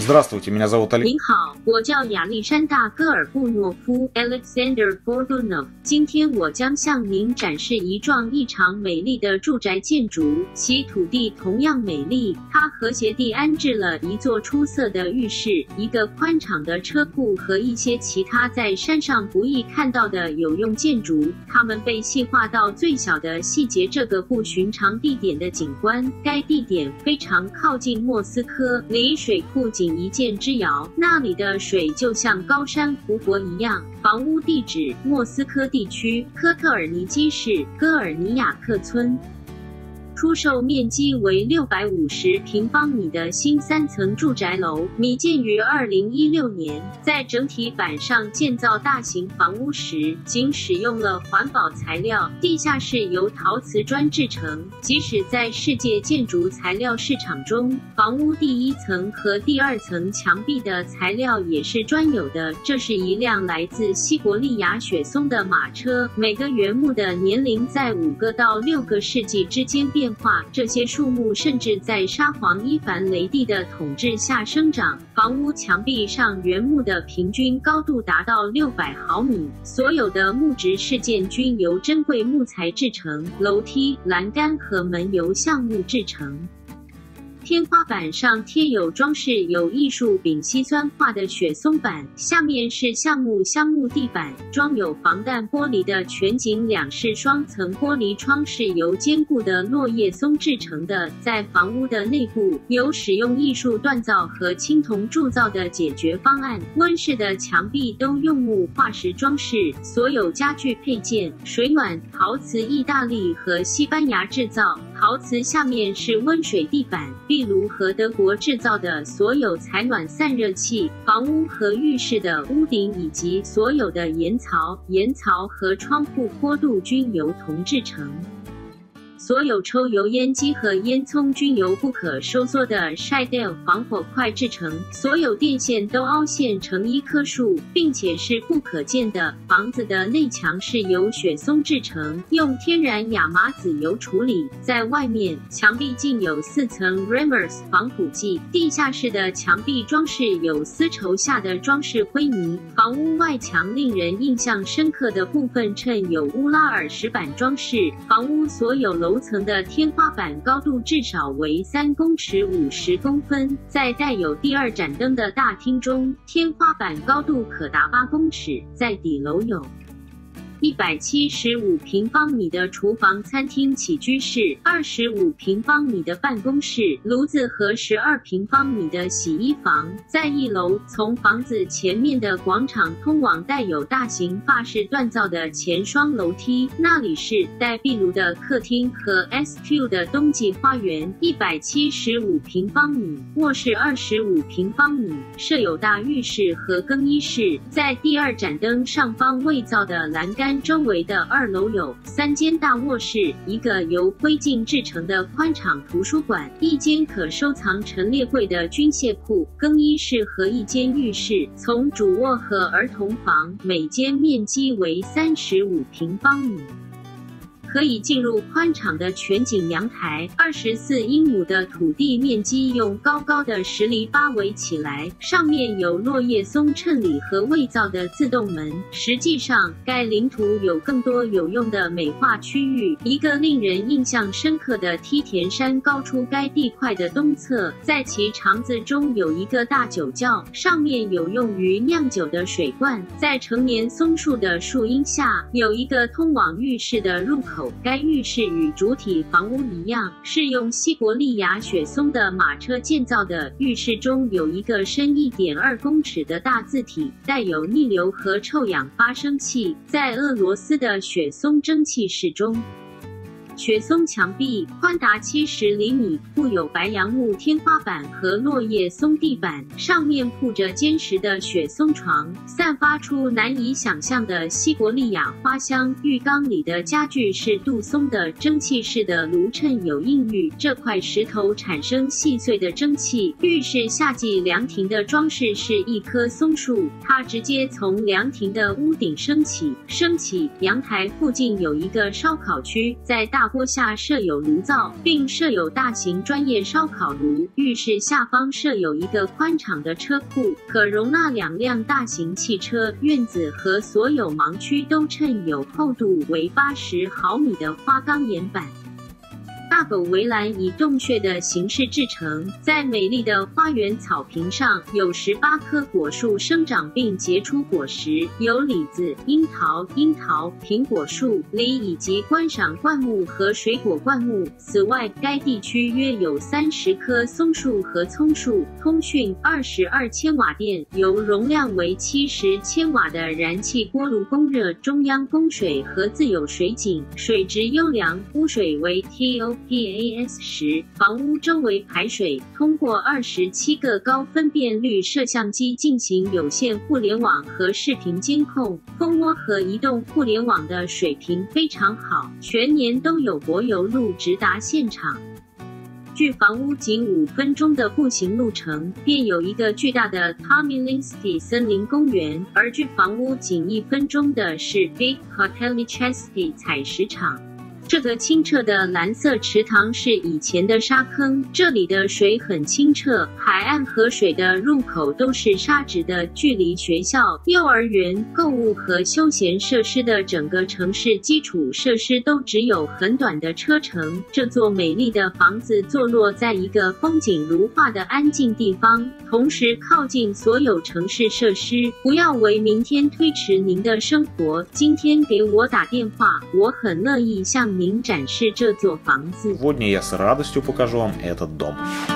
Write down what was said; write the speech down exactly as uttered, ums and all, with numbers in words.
Здравствуйте, меня зовут Алексей. 您好，我叫亚历山大·戈尔布诺夫 （Alexander Gordonov）。今天我将向您展示一幢异常美丽的住宅建筑，其土地同样美丽。它和谐地安置了一座出色的浴室、一个宽敞的车库和一些其他在山上不易看到的有用建筑。它们被细化到最小的细节。这个不寻常地点的景观，该地点非常靠近莫斯科，离水库仅一箭之遥，那里的水就像高山湖泊一样。房屋地址：莫斯科地区科特尔尼基市戈尔尼亚克村。出售面积为六百五十平方米的新三层住宅楼，拟建于二零一六年。在整体板上建造大型房屋时，仅使用了环保材料，地下室由陶瓷砖制成。即使在世界建筑材料市场中，房屋第一层和第二层墙壁的材料也是专有的。这是一辆来自西伯利亚雪松的马车，每个原木的年龄在五个到六个世纪之间变化，这些树木甚至在沙皇伊凡雷帝的统治下生长。房屋墙壁上原木的平均高度达到六百毫米，所有的木质饰件均由珍贵木材制成，楼梯、栏杆和门由橡木制成。天花板上贴有装饰有艺术丙烯酸画的雪松板，下面是橡木香木地板，装有防弹玻璃的全景两室双层玻璃窗是由坚固的落叶松制成的。在房屋的内部，有使用艺术锻造和青铜铸造的解决方案。温室的墙壁都用木化石装饰，所有家具配件、水暖、陶瓷意大利和西班牙制造，陶瓷下面是温水地板。壁炉和德国制造的所有采暖散热器，房屋和浴室的屋顶以及所有的檐槽、檐槽和窗户坡度均由铜制成。所有抽油烟机和烟囱均由不可收缩的 Scheidel 防火块制成，所有电线都凹陷成一棵树，并且是不可见的。房子的内墙是由雪松制成，用天然亚麻籽油处理。在外面，墙壁浸有四层 Reimers 防腐剂。地下室的墙壁装饰有丝绸下的装饰灰泥。房屋外墙令人印象深刻的部分衬有乌拉尔石板装饰。房屋所有楼楼层的天花板高度至少为三公尺五十公分，在带有第二盏灯的大厅中，天花板高度可达八公尺。在底楼有一百七十五平方米的厨房、餐厅、起居室，二十五平方米的办公室、炉子和十二平方米的洗衣房。在一楼，从房子前面的广场通往带有大型法式锻造的前双楼梯，那里是带壁炉的客厅和 S Q 的冬季花园。一百七十五平方米，卧室二十五平方米，设有大浴室和更衣室。在第二盏灯上方伪造的栏杆周围的二楼有三间大卧室，一个由灰烬制成的宽敞图书馆，一间可收藏陈列柜的军械库、更衣室和一间浴室。从主卧和儿童房，每间面积为三十五平方米。可以进入宽敞的全景阳台，二十四英亩的土地面积用高高的石篱包围起来，上面有落叶松衬里和伪造的自动门。实际上，该领土有更多有用的美化区域。一个令人印象深刻的梯田山高出该地块的东侧，在其肠子中有一个大酒窖，上面有用于酿酒的水罐。在成年松树的树荫下，有一个通往浴室的入口。该浴室与主体房屋一样，是用西伯利亚雪松的马车建造的。浴室中有一个深 一点二公尺的大字体，带有逆流和臭氧发生器。在俄罗斯的雪松蒸汽室中，雪松墙壁宽达七十厘米，铺有白杨木天花板和落叶松地板，上面铺着坚实的雪松床，散发出难以想象的西伯利亚花香。浴缸里的家具是杜松的蒸汽式的炉衬有硬玉，这块石头产生细碎的蒸汽。浴室夏季凉亭的装饰是一棵松树，它直接从凉亭的屋顶升起。升起阳台附近有一个烧烤区，在大坡下设有炉灶，并设有大型专业烧烤炉。浴室下方设有一个宽敞的车库，可容纳两辆大型汽车。院子和所有盲区都衬有厚度为八十毫米的花岗岩板。大狗围栏以洞穴的形式制成，在美丽的花园草坪上有十八棵果树生长并结出果实，有李子、樱桃、樱桃、苹果树、梨以及观赏灌木和水果灌木。此外，该地区约有三十棵松树和葱树。通讯二十二千瓦电，由容量为七十千瓦的燃气锅炉供热，中央供水和自有水井，水质优良，污水为 T O P A S 十，房屋周围排水，通过二十七个高分辨率摄像机进行有线互联网和视频监控，蜂窝和移动互联网的水平非常好，全年都有柏油路直达现场。距房屋仅五分钟的步行路程，便有一个巨大的 Tomilinski 森林公园，而距房屋仅一分钟的是 Big Hotelichesky 采石场。这个清澈的蓝色池塘是以前的沙坑，这里的水很清澈，海岸和水的入口都是沙质的。距离学校、幼儿园、购物和休闲设施的整个城市基础设施都只有很短的车程。这座美丽的房子坐落在一个风景如画的安静地方，同时靠近所有城市设施。不要为明天推迟您的生活，今天给我打电话，我很乐意向您展示这座房子。 Сегодня я с радостью покажу вам этот дом.